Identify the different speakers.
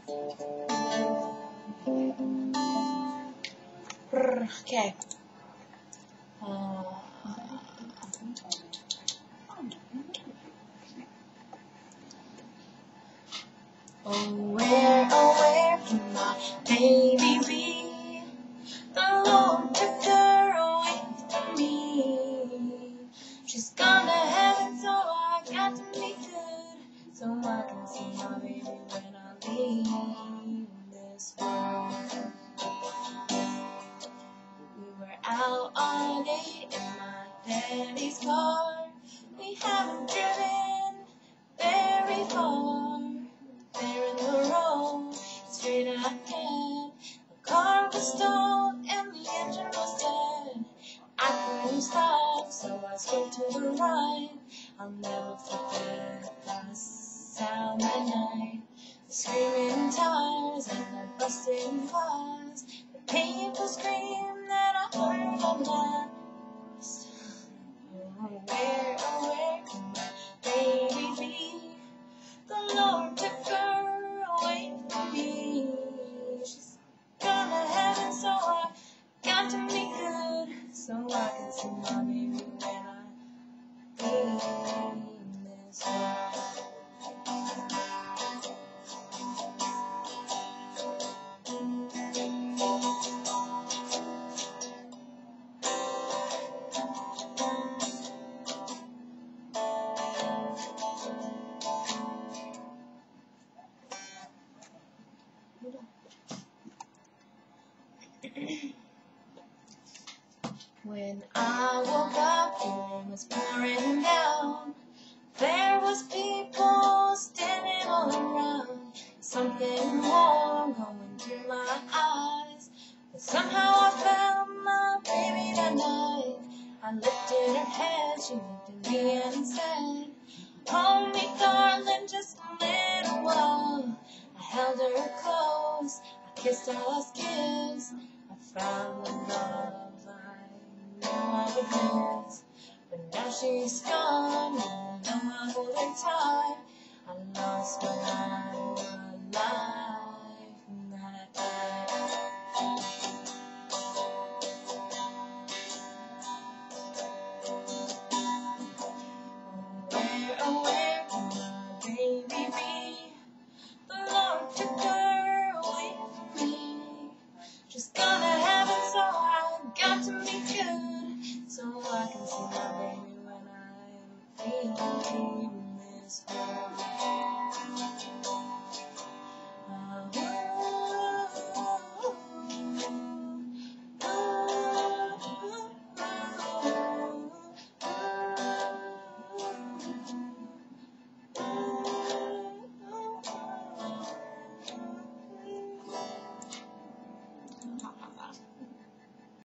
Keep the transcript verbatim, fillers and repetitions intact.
Speaker 1: Okay. Uh, oh, where, oh, where can my baby be? The Lord took her away from me. She's gone to heaven, so I got to be good, so I can see my baby when I leave this world. We were out on a date in my daddy's car. We haven't driven very far. There in the road, straight ahead. The car was stalled and the engine was dead. I couldn't stop, so I swerved to the right. I'll never forget that sound that night. The screaming tires and the busting cars. The painful scream that I heard all night. Oh, where, oh, where can my baby be? The Lord took her away from me. She's gone to heaven, so I got to be good, so I can see my baby when I leave this world. When I woke up, the rain was pouring down. There was people standing all around. Something warm going through my eyes. But somehow I found my baby that night. I lifted her head, she looked at me and said, "Hold me, darling, just a little while." I held her close, I kissed her last kiss. I found the love I knew I would miss. But now she's gone, and I know I hold her tight. I lost my life.